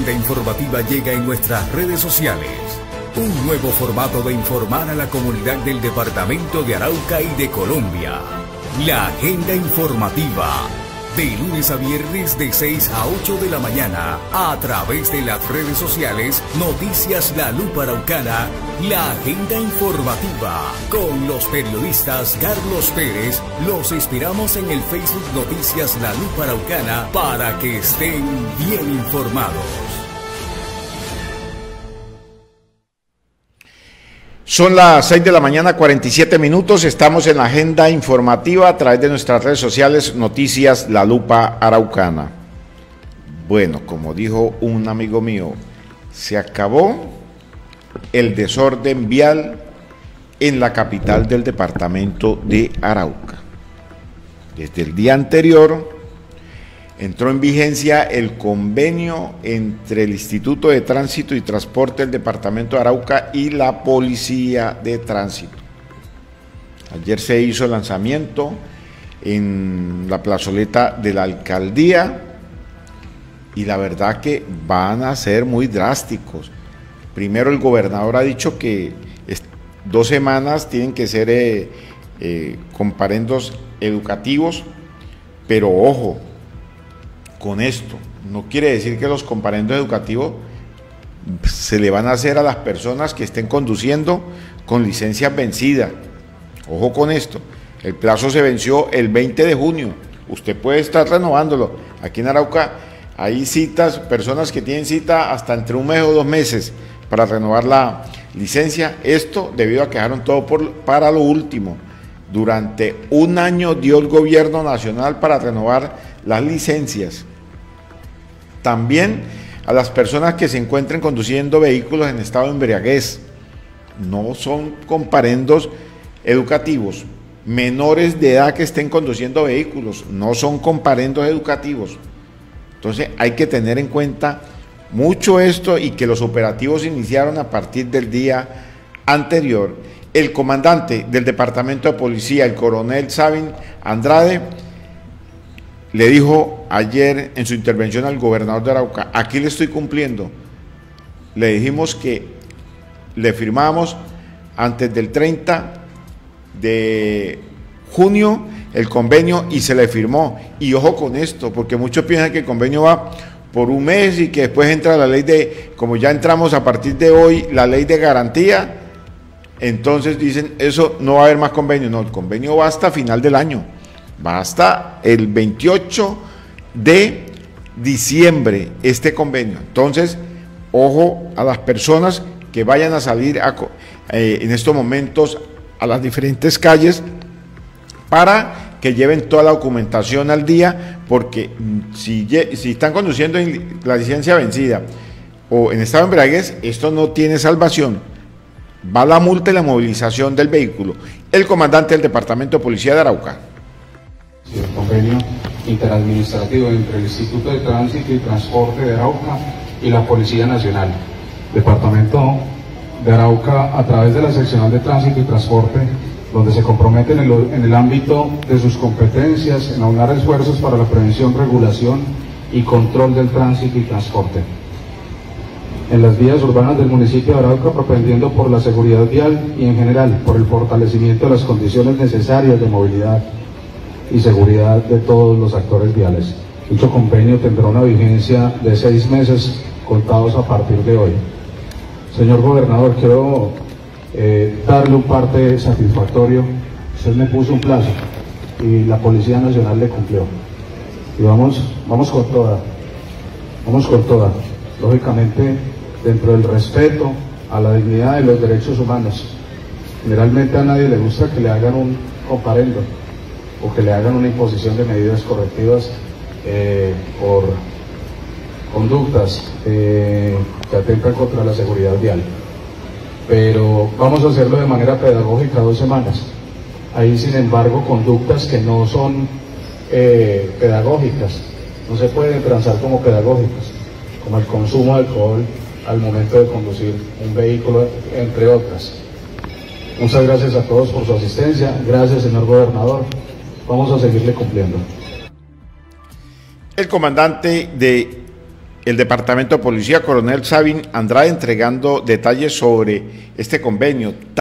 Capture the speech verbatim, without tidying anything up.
agenda informativa llega en nuestras redes sociales. Un nuevo formato de informar a la comunidad del departamento de Arauca y de Colombia. La agenda informativa. De lunes a viernes de seis a ocho de la mañana, a través de las redes sociales Noticias La Lupa Araucana, la agenda informativa. Con los periodistas Carlos Pérez, los esperamos en el Facebook Noticias La Lupa Araucana para que estén bien informados. Son las seis de la mañana, cuarenta y siete minutos, estamos en la agenda informativa a través de nuestras redes sociales Noticias La Lupa Araucana. Bueno, como dijo un amigo mío, se acabó el desorden vial en la capital del departamento de Arauca. Desde el día anterior entró en vigencia el convenio entre el Instituto de Tránsito y Transporte del departamento de Arauca y la Policía de Tránsito. Ayer se hizo el lanzamiento en la plazoleta de la alcaldía y la verdad que van a ser muy drásticos. Primero, el gobernador ha dicho que dos semanas tienen que ser eh, eh, comparendos educativos, pero ojo con esto, no quiere decir que los comparendos educativos se le van a hacer a las personas que estén conduciendo con licencia vencida. Ojo con esto, el plazo se venció el veinte de junio, usted puede estar renovándolo. Aquí en Arauca hay citas, personas que tienen cita hasta entre un mes o dos meses para renovar la licencia. Esto debido a que dejaron todo por, para lo último. Durante un año dio el gobierno nacional para renovar las licencias. También a las personas que se encuentren conduciendo vehículos en estado de embriaguez. No son comparendos educativos. Menores de edad que estén conduciendo vehículos, no son comparendos educativos. Entonces hay que tener en cuenta mucho esto y que los operativos iniciaron a partir del día anterior. El comandante del departamento de policía, el coronel Sabin Andrade, le dijo ayer en su intervención al gobernador de Arauca: aquí le estoy cumpliendo. Le dijimos que le firmamos antes del treinta de junio el convenio y se le firmó. Y ojo con esto, porque muchos piensan que el convenio va por un mes y que después entra la ley de, como ya entramos a partir de hoy, la ley de garantía. Entonces dicen, eso no va a haber más convenio. No, el convenio va hasta final del año, va hasta el veintiocho de diciembre este convenio. Entonces, ojo a las personas que vayan a salir a, eh, en estos momentos a las diferentes calles para que lleven toda la documentación al día, porque si, si están conduciendo en la licencia vencida o en estado de embriaguez, esto no tiene salvación. Va la multa y la movilización del vehículo. El comandante del Departamento de Policía de Arauca. El convenio interadministrativo entre el Instituto de Tránsito y Transporte de Arauca y la Policía Nacional. Departamento de Arauca, a través de la Seccional de Tránsito y Transporte, donde se comprometen en, en el ámbito de sus competencias en aunar esfuerzos para la prevención, regulación y control del tránsito y transporte en las vías urbanas del municipio de Arauca, propendiendo por la seguridad vial y en general por el fortalecimiento de las condiciones necesarias de movilidad y seguridad de todos los actores viales. Dicho convenio tendrá una vigencia de seis meses contados a partir de hoy. Señor gobernador, quiero eh, darle un parte satisfactorio. Usted me puso un plazo y la Policía Nacional le cumplió. Y vamos, vamos con toda, vamos con toda. Lógicamente, dentro del respeto a la dignidad de los derechos humanos. Generalmente a nadie le gusta que le hagan un comparendo o que le hagan una imposición de medidas correctivas eh, por conductas eh, que atentan contra la seguridad vial. Pero vamos a hacerlo de manera pedagógica dos semanas. Hay, sin embargo, conductas que no son eh, pedagógicas, no se pueden transar como pedagógicas, como el consumo de alcohol al momento de conducir un vehículo, entre otras. Muchas gracias a todos por su asistencia. Gracias, señor gobernador. Vamos a seguirle cumpliendo. El comandante de el Departamento de Policía, Coronel Sabin Andrade, entregando detalles sobre este convenio.